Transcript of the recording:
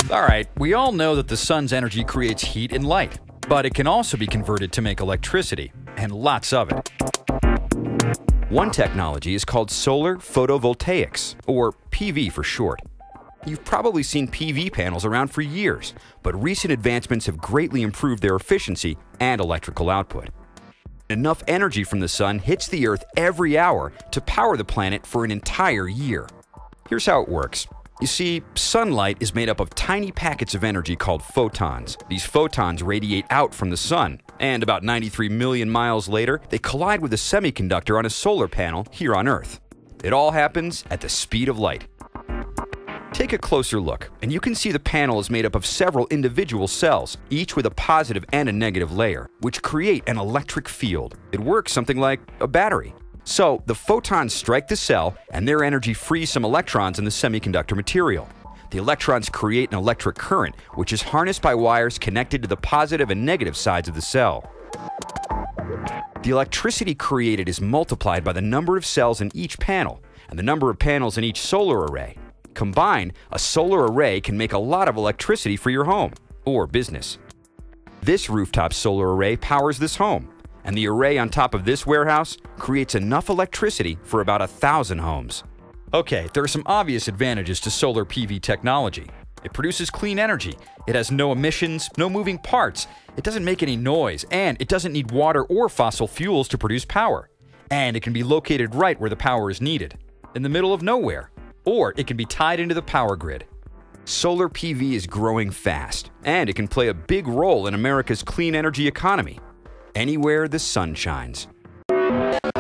Alright, we all know that the sun's energy creates heat and light, but it can also be converted to make electricity, and lots of it. One technology is called solar photovoltaics, or PV for short. You've probably seen PV panels around for years, but recent advancements have greatly improved their efficiency and electrical output. Enough energy from the sun hits the Earth every hour to power the planet for an entire year. Here's how it works. You see, sunlight is made up of tiny packets of energy called photons. These photons radiate out from the sun, and about 93 million miles later, they collide with a semiconductor on a solar panel here on Earth. It all happens at the speed of light. Take a closer look, and you can see the panel is made up of several individual cells, each with a positive and a negative layer, which create an electric field. It works something like a battery. So, the photons strike the cell, and their energy frees some electrons in the semiconductor material. The electrons create an electric current, which is harnessed by wires connected to the positive and negative sides of the cell. The electricity created is multiplied by the number of cells in each panel, and the number of panels in each solar array. Combined, a solar array can make a lot of electricity for your home or business. This rooftop solar array powers this home, and the array on top of this warehouse creates enough electricity for about 1,000 homes. Okay, there are some obvious advantages to solar PV technology. It produces clean energy, it has no emissions, no moving parts, it doesn't make any noise, and it doesn't need water or fossil fuels to produce power. And it can be located right where the power is needed, in the middle of nowhere, or it can be tied into the power grid. Solar PV is growing fast, and it can play a big role in America's clean energy economy. Anywhere the sun shines.